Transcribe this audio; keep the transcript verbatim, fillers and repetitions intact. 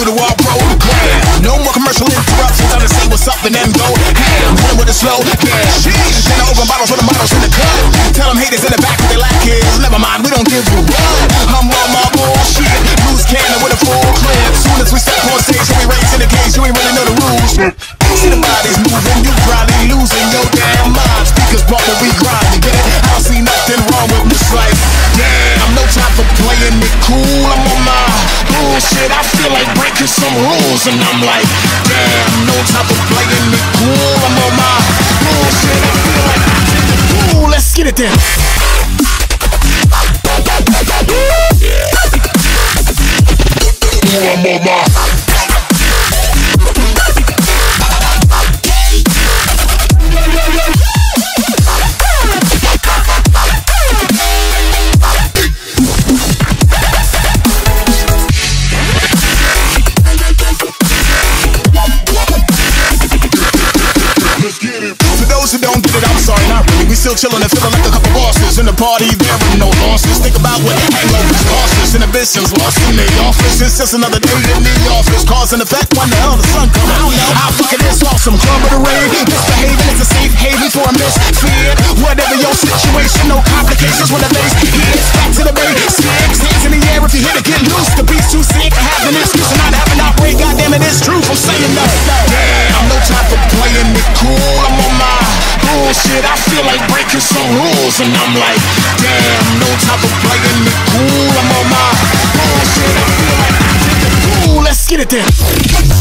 to our program. No more commercial interruptions, I'll just say what's up and then go ham. Running with a slow gas. Then I open bottles for the models in the club. Tell them haters in the back what they lack is. Never mind, we don't give a what. I'm on my bullshit. Loose cannon with a full clip. Soon as we step on stage, so we race in the cage, you ain't really know the rules. See the bodies moving, you probably losing your damn mind. Speakers bump when we grind, get it? I don't see nothing wrong with this life. Damn, no time for playing it cool. I'm on my bullshit. I feel like breaking some rules, and I'm like, damn, no time for playing it cool. I'm on my bullshit. I feel like acting the fool. Let's get it then. I'm on my. For those who don't get it, I'm sorry, not really. We still chillin' and feelin' like a couple bosses. In the party, there are no losses. Think about what hangovers cost us. Inhibitions lost in the office. It's just another day in the office. Cause and effect when the hell the sun comes. I don't know how fucking this awesome. Club of the rain. Misbehaving is a safe haven for a misfit. Whatever your situation, no complications when the bass hits. Back to the bay. Six hands in the air if you hit it, get loose. The beat's too sick to have an excuse and not have an outbreak. Goddamn it, it's truth. I'm saying that. Damn, no time for playing it cool. I'm on my bullshit. I feel like breaking some rules, and I'm like, damn, no time for playing it cool. I'm on my bullshit. I feel like acting the fool. Let's get it then.